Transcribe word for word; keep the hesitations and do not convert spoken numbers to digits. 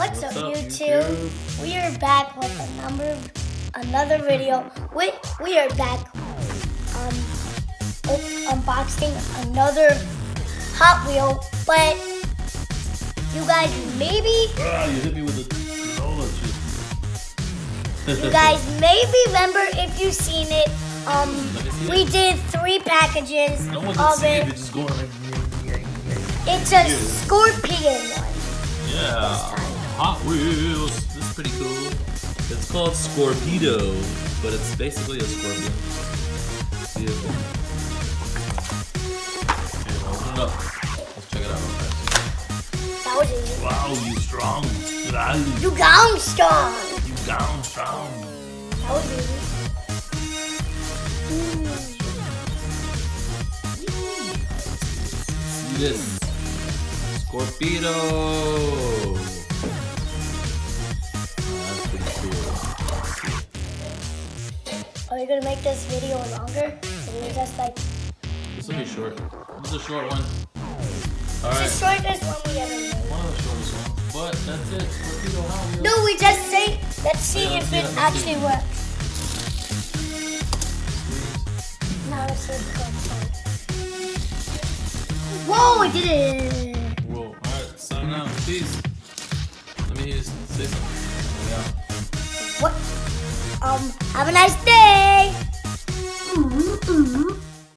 What's, What's up, up YouTube? YouTube? We are back with a number, another video. We we are back um unboxing another Hot Wheel, but you guys maybe ah, you hit me with the granola chip. You guys may remember if you've seen it. Um, we it. did three packages no one of it. it. Just going like, it's a scorpion one. Yeah, Hot Wheels. This is pretty cool. It's called Scorpedo, but it's basically a scorpion vehicle. Okay, open it up. Let's check it out real fast. That was easy. Wow, you strong. You gone strong. You gone strong. That was easy. See this. Scorpedo! Oh, that's pretty cool. Are you gonna make this video longer? Or is just like... This will be short. This is a short one. Alright. It's the shortest one we ever made. One of the shortest ones. But that's it. Scorpedo, how you? No, we just say, let's see yeah, if it actually see. works. Now let's see if it works. Whoa, it did it! Whoa, alright, sign out. Peace. Let me just say something. Yeah. What? Um, have a nice day! Mm-hmm, mm-hmm.